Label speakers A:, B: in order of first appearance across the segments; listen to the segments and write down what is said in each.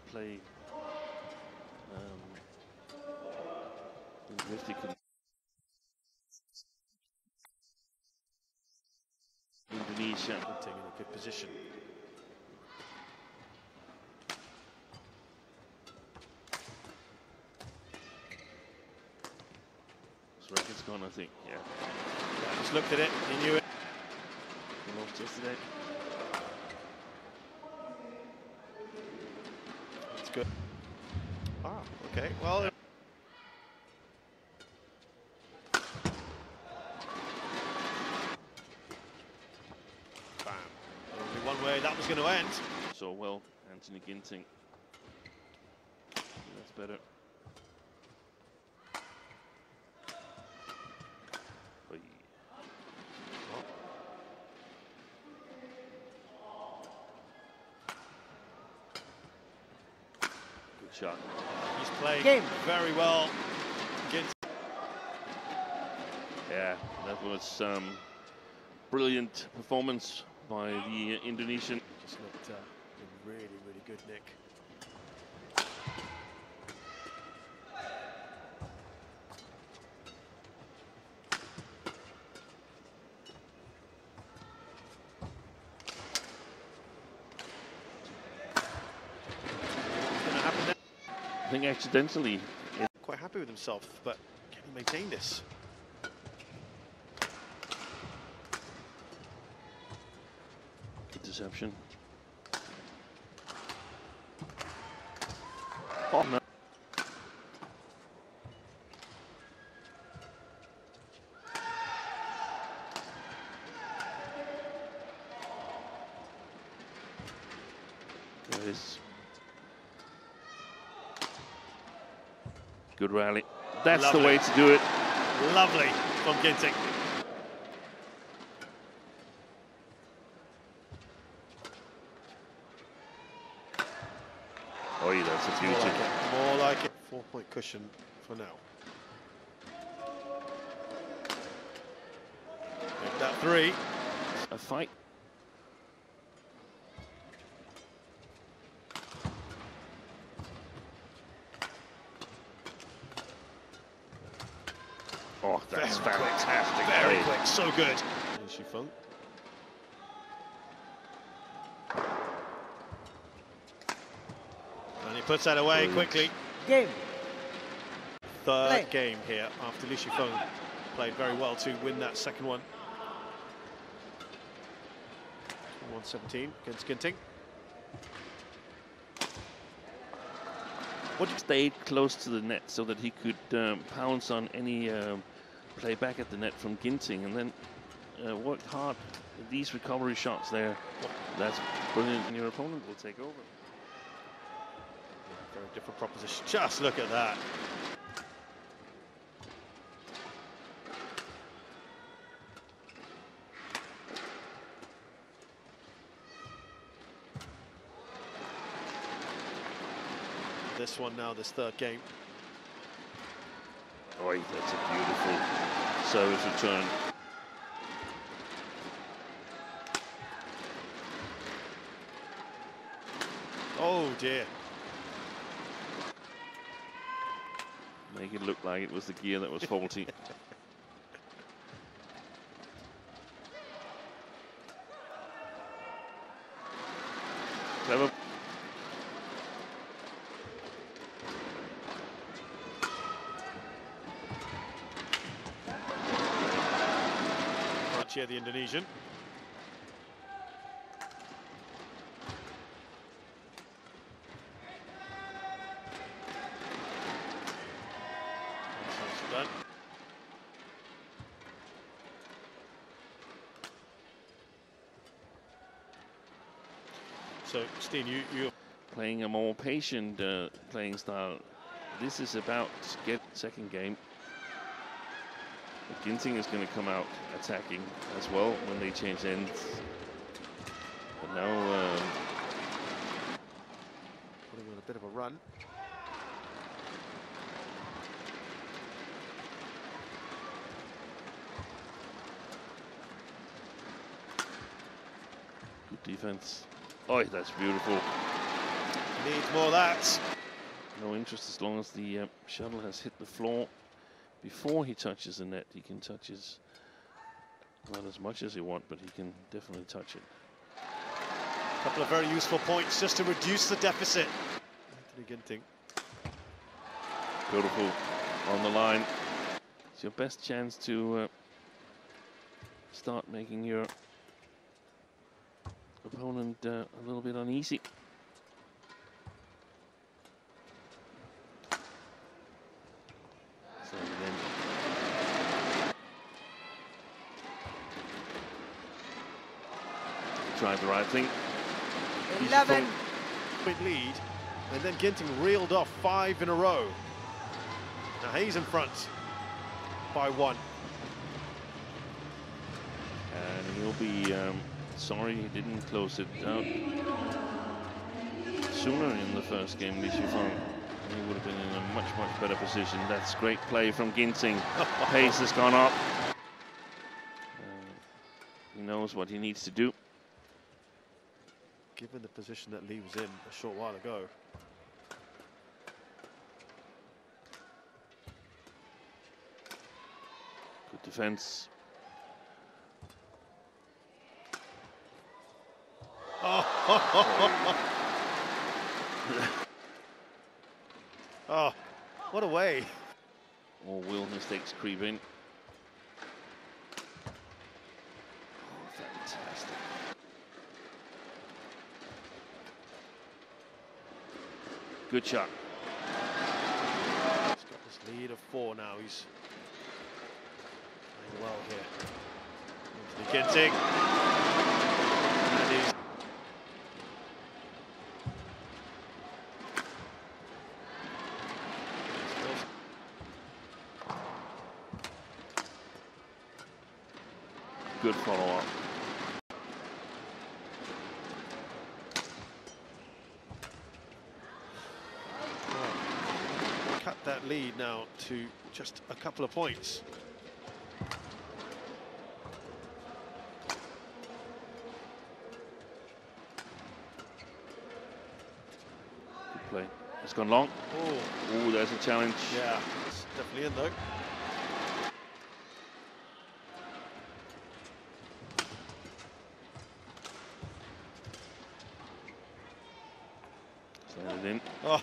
A: play Indonesia.
B: Taking a good position.
A: Racket's gone, I think. Yeah.
B: I just looked at it. He knew it.
A: He lost yesterday.
B: It's good. Ah, okay. Well.
A: Yeah.
B: Bam. Only one way that was going to end.
A: So well, Anthony Ginting. That's better. Good shot.
B: He's playing very well.
A: Yeah, that was brilliant performance by the Indonesian.
B: Just looked really, really good, Nick.
A: I think accidentally.
B: Quite happy with himself, but can he maintain this?
A: Interception. Oh no. There is. Good rally. That's
B: Lovely.
A: The way to do it.
B: Lovely from Ginting.
A: Oh, yeah, that's a beauty.
B: More like it. 4-point cushion for now. Make that 3.
A: A fight. Oh, that's fantastic.
B: Very quick, so good. Li Shifeng. And he puts that away quickly.
C: Game.
B: Third game here after Li Shifeng played very well to win that second one. 117 against Ginting.
A: What stayed close to the net so that he could pounce on any play back at the net from Ginting, and then worked hard with these recovery shots there. That's brilliant, and your opponent will take over.
B: Very different proposition. Just look at that. This one now, this third game.
A: Oh, that's a beautiful service return.
B: Oh dear.
A: Make it look like it was the gear that was faulty. Clever.
B: Here, the Indonesian. Done. So, Steen, you're
A: playing a more patient playing style. This is about to get second game. But Ginting is going to come out attacking as well when they change ends. But now
B: putting on a bit of a run.
A: good defense. Oh, that's beautiful.
B: Needs more of that.
A: No interest as long as the shuttle has hit the floor before he touches the net. He can touch his, not as much as he wants, but he can definitely touch it.
B: A couple of very useful points just to reduce the deficit. Anthony Ginting.
A: Beautiful on the line. It's your best chance to start making your opponent a little bit uneasy. So again. Tried the right thing.
C: 11.
B: Point lead, and then Ginting reeled off 5 in a row. Now he's in front by 1.
A: And he'll be sorry he didn't close it out sooner in the first game, Li Shifeng. He would have been in a much, much better position. That's great play from Ginting. Pace has gone up. He knows what he needs to do.
B: Given the position that Lee was in a short while ago.
A: Good defense.
B: Oh, oh, what a way.
A: More will mistakes creep in. Oh, fantastic. Good shot.
B: He's got this lead of 4 now. He's playing well here. Anthony Ginting. And he's
A: Good follow-up.
B: cut that lead now to just a couple of points.
A: Good play. It's gone long. Oh, there's a challenge.
B: Yeah, it's definitely in though.
A: Slide it in.
B: Oh.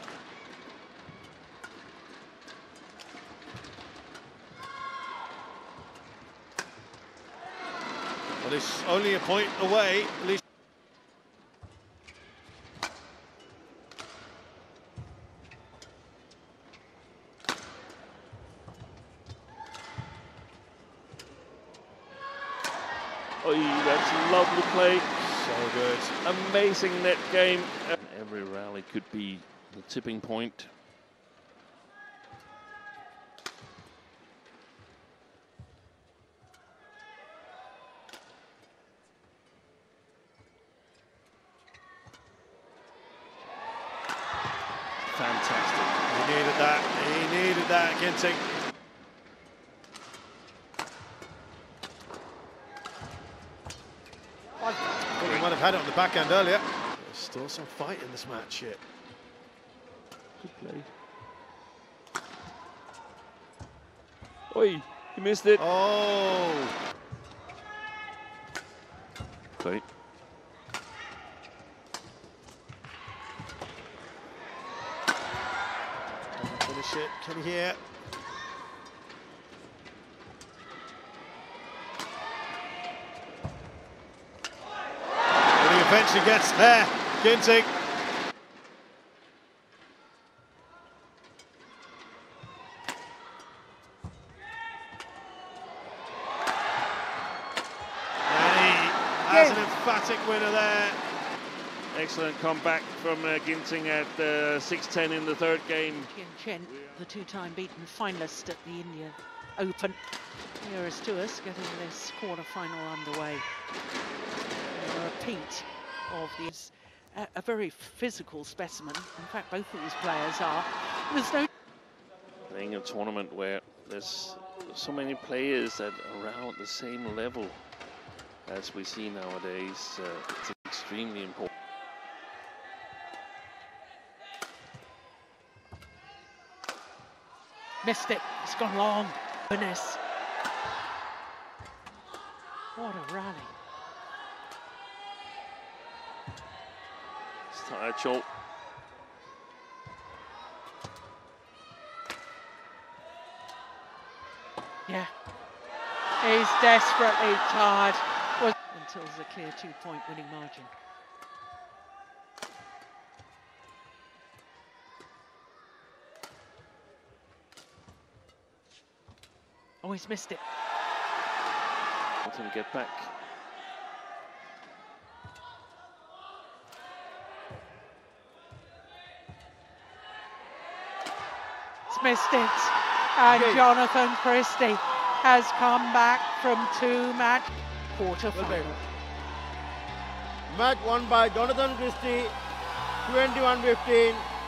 B: Well, it's only a point away, at least.
A: Oh, that's lovely play.
B: So good.
A: Amazing net game. Every rally could be the tipping point. Fantastic.
B: He needed that. He needed that, Ginting. I thought he might have had it on the backhand earlier. There's still some fight in this match here.
A: Good play. Oi, he missed it.
B: Oh.
A: Play.
B: Finish it. Can you hear? But he eventually gets there. Ginting. And he has an emphatic winner there.
A: Excellent comeback from Ginting at 6-10 in the third game.
C: Tien Chen, the two-time beaten finalist at the Indian Open, nearest to us, getting this quarter-final underway. A repeat of this, a very physical specimen. In fact, both of these players are. There's no
A: Playing a tournament where there's so many players that are around the same level as we see nowadays, it's extremely important.
C: missed it. It's gone long. Goodness. What a rally.
A: It's tired, Shaw.
C: Yeah. He's desperately tired. Until there's a clear 2-point winning margin. Oh, he's missed it.
A: Want him to get back.
C: He's missed it. And Jonathan Christie has come back from 2-match quarter-final.
D: Match won by Jonathan Christie, 21-15.